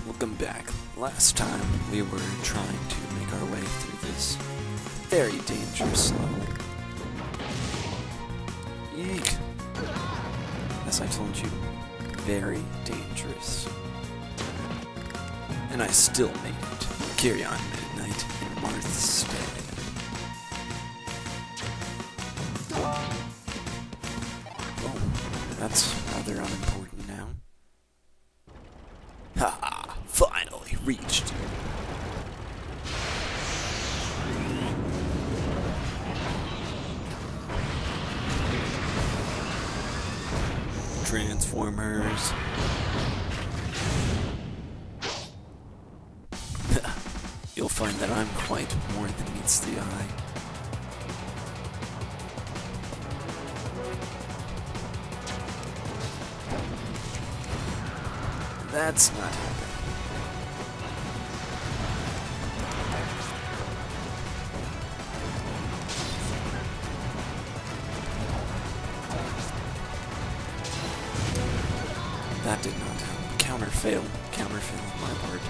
Welcome back. Last time we were trying to make our way through this very dangerous level. Eek! As I told you, very dangerous. And I still made it. Carry on, Midnight, in Marth's stead. Oh, that's rather unimportant now. Haha! Finally reached. Transformers. You'll find that I'm quite more than meets the eye. That's not happening. That did not help. Counter fail on my part.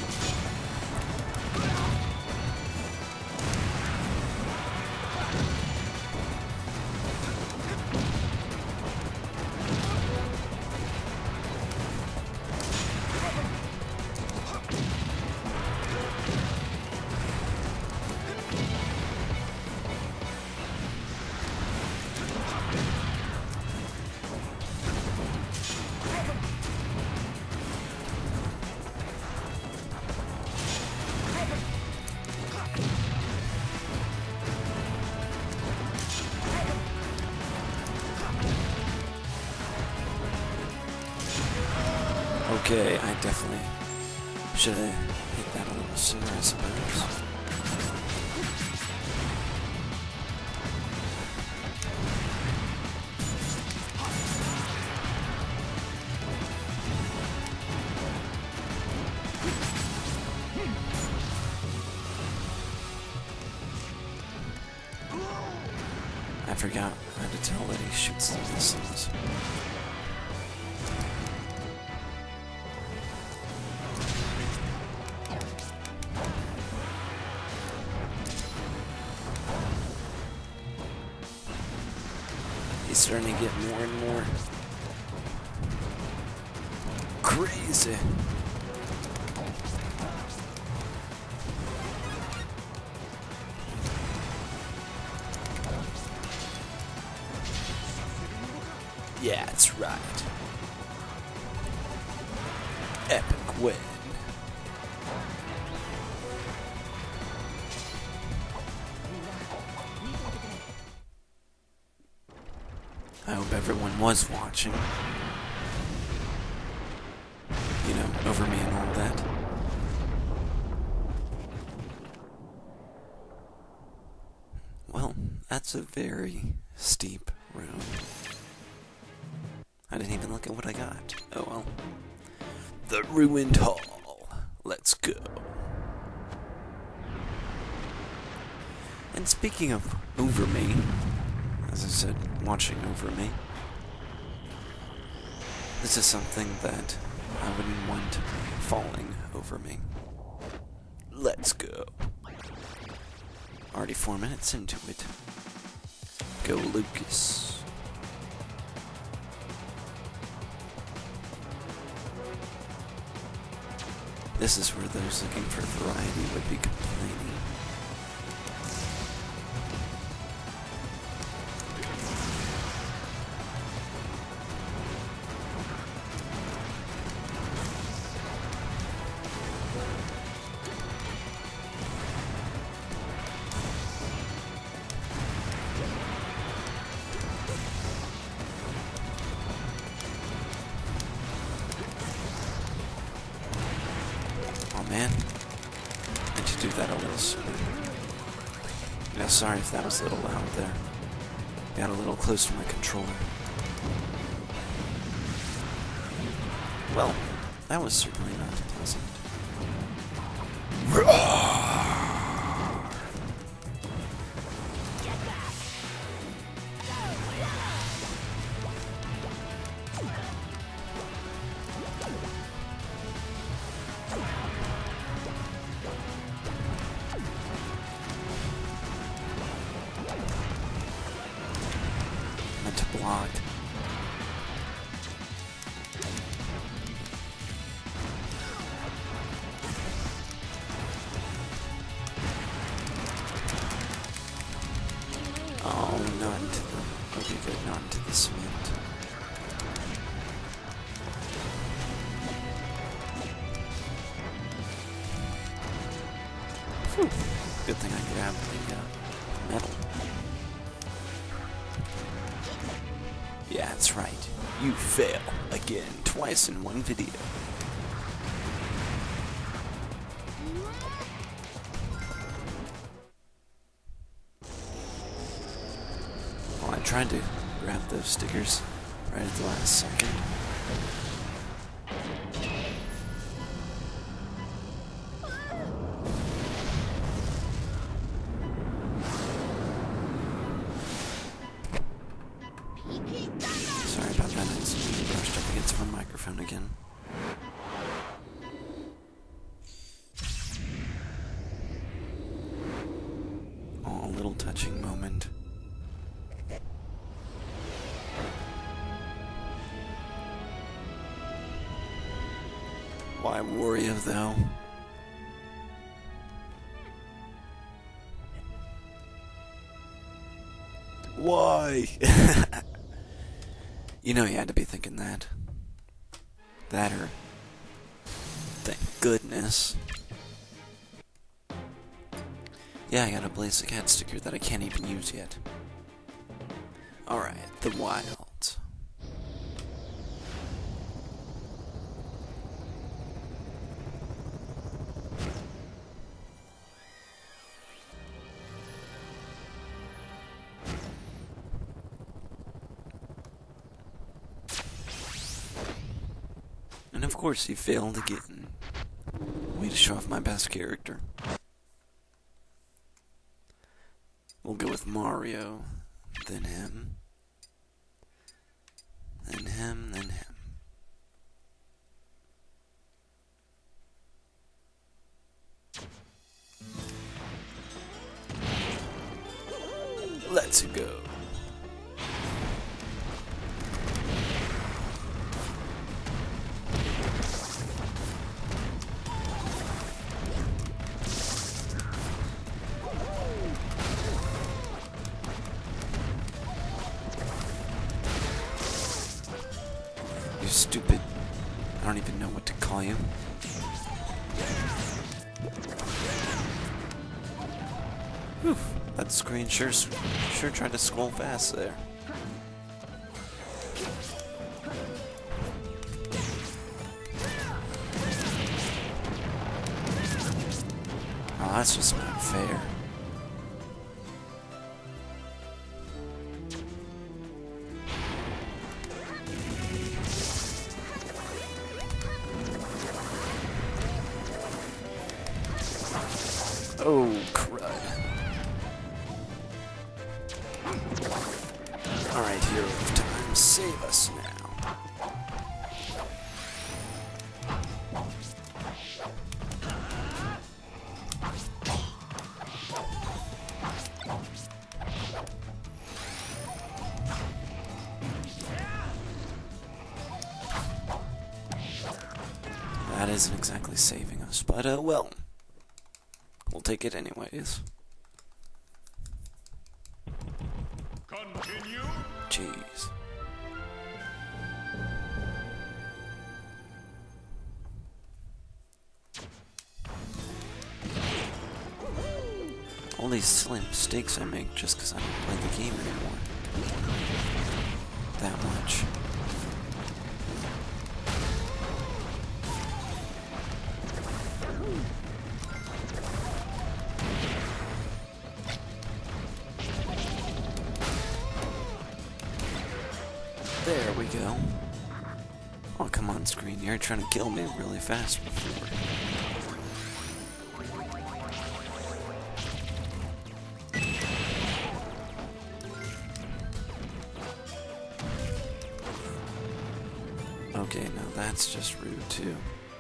Okay, I definitely should have hit that a little sooner, I suppose. I forgot how to tell that he shoots the missiles. He's starting to get more and more crazy. Yeah, that's right. Epic win. I hope everyone was watching. You know, over me and all that. Well, that's a very steep room. I didn't even look at what I got. Oh well. The Ruined Hall. Let's go. And speaking of over me, as I said, watching over me, this is something that I wouldn't want falling over me. Let's go. Already 4 minutes into it. Go Lucas. This is where those looking for variety would be complaining. Man, I need to do that a little sooner. Yeah, sorry if that was a little loud there. Got a little close to my controller. Well, that was certainly not pleasant. into the cement. Whew. Good thing I grabbed the metal. Yeah, that's right. You fail again, twice in one video. Well, I tried to grab those stickers right at the last second. Sorry about that, I just brushed up against my microphone again. Oh, a little touching moment. Why worry of though? Why? You know you had to be thinking that. That or... thank goodness. Yeah, I got a Blaze the Cat sticker that I can't even use yet. Alright, the Wilds. And of course he failed again. Way to show off my best character. We'll go with Mario, then him, then him, then him. Let's go. You stupid. I don't even know what to call you. Whew. That screen sure tried to scroll fast there. Oh, that's just not fair. Oh, crud. Alright, hero of time, save us now. That isn't exactly saving us, but well. We'll take it anyways. Continue. Jeez. All these slim mistakes I make just because I don't play the game anymore. That much. There we go. Oh, come on, screen. You're trying to kill me really fast before. Okay, now that's just rude, too.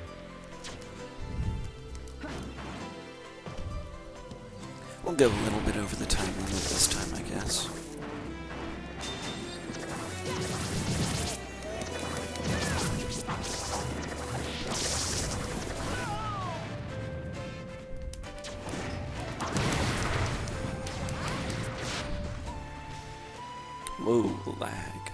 We'll go a little bit over the time limit this time, I guess. Whoa, lag.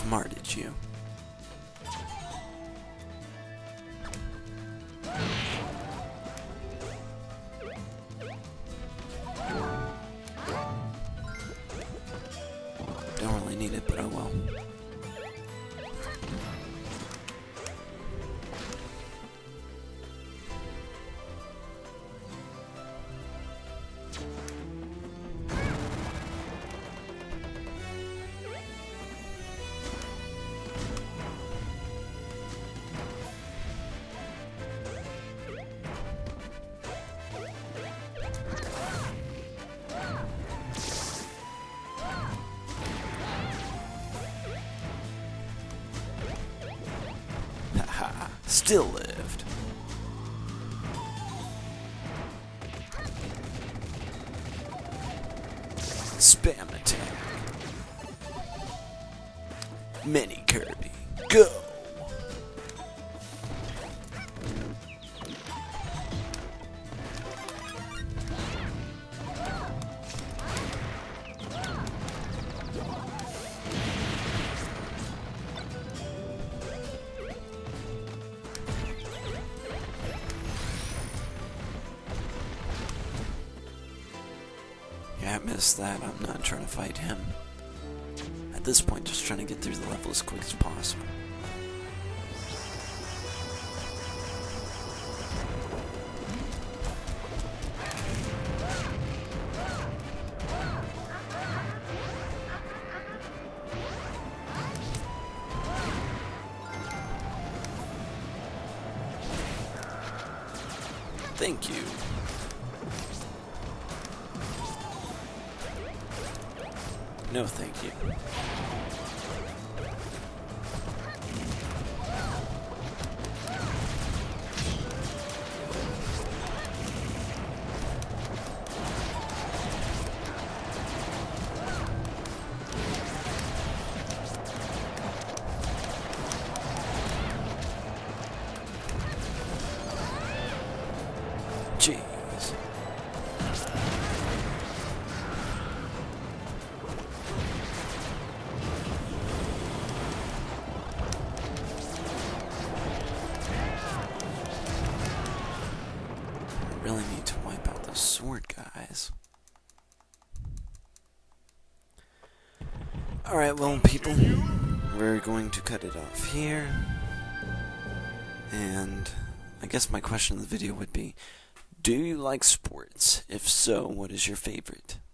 outsmarted you. Don't really need it, but oh well. Haha, still lived. Spam attack. Mini Kirby. Go! Yeah, I missed that. I'm not trying to fight him. At this point, just trying to get through the level as quick as possible. Thank you. No, thank you. Jeez. Really need to wipe out those sword guys. Alright, well, people, we're going to cut it off here. And I guess my question of the video would be, do you like sports? If so, what is your favorite?